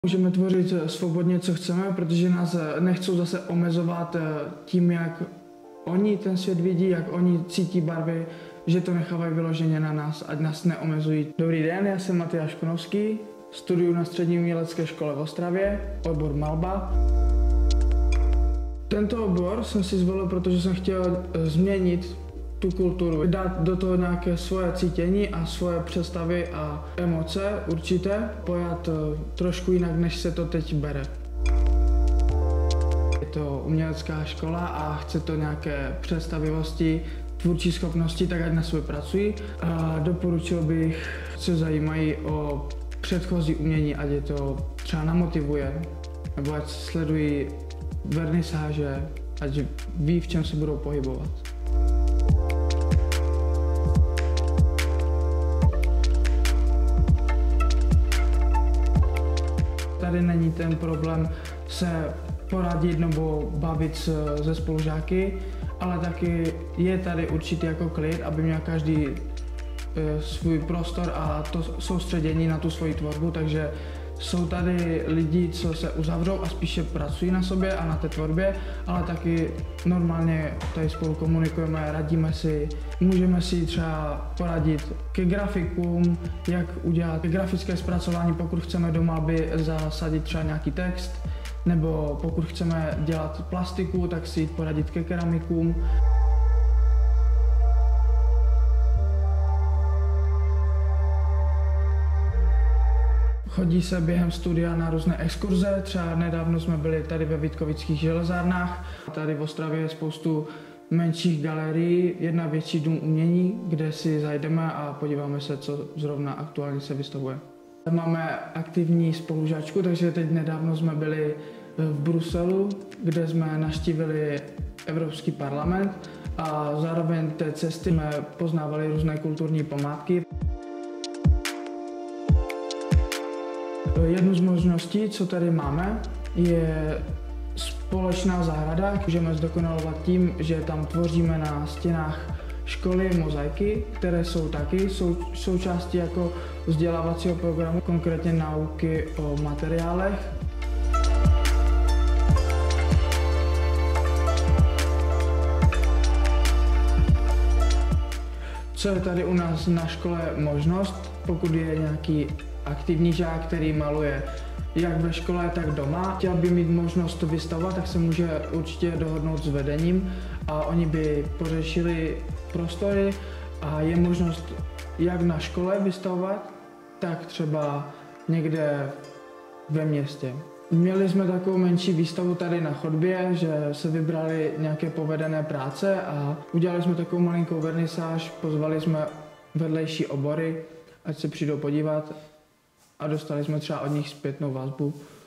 Můžeme tvořit svobodně, co chceme, protože nás nechcou zase omezovat tím, jak oni ten svět vidí, jak oni cítí barvy, že to nechávají vyloženě na nás, ať nás neomezují. Dobrý den, já jsem Matyáš Konovský, studuju na Střední umělecké škole v Ostravě, obor malba. Tento obor jsem si zvolil, protože jsem chtěl změnit tu kulturu, dát do toho nějaké svoje cítění a svoje představy a emoce určité, pojat trošku jinak, než se to teď bere. Je to umělecká škola a chce to nějaké představivosti, tvůrčí schopnosti, tak ať na sobě pracují. A doporučil bych, co zajímají o předchozí umění, ať je to třeba namotivuje, nebo ať sledují vernisáže, ať ví, v čem se budou pohybovat. Tady není ten problém se poradit nebo bavit se spolužáky, ale taky je tady určitý jako klid, aby měl každý svůj prostor a to soustředění na tu svoji tvorbu, takže jsou tady lidi, co se uzavřou a spíše pracují na sobě a na té tvorbě, ale taky normálně tady spolu komunikujeme, radíme si, můžeme si třeba poradit ke grafikům, jak udělat grafické zpracování, pokud chceme do malby zasadit třeba nějaký text, nebo pokud chceme dělat plastiku, tak si jít poradit ke keramikům. Chodí se během studia na různé exkurze, třeba nedávno jsme byli tady ve Vítkovických železárnách. Tady v Ostravě je spoustu menších galerií, jedna větší dům umění, kde si zajdeme a podíváme se, co zrovna aktuálně se vystavuje. Máme aktivní spolužáčku, takže teď nedávno jsme byli v Bruselu, kde jsme navštívili Evropský parlament a zároveň té cesty jsme poznávali různé kulturní památky. Jednu z možností, co tady máme, je společná zahrada. Můžeme zdokonalovat tím, že tam tvoříme na stěnách školy mozaiky, které jsou taky součástí jako vzdělávacího programu, konkrétně nauky o materiálech. Co je tady u nás na škole možnost, pokud je nějaký aktivní žák, který maluje jak ve škole, tak doma. Chtěl by mít možnost to vystavovat, tak se může určitě dohodnout s vedením a oni by pořešili prostory a je možnost jak na škole vystavovat, tak třeba někde ve městě. Měli jsme takovou menší výstavu tady na chodbě, že se vybrali nějaké povedené práce a udělali jsme takovou malinkou vernisáž, pozvali jsme vedlejší obory, ať se přijdou podívat a dostali jsme třeba od nich zpětnou vazbu.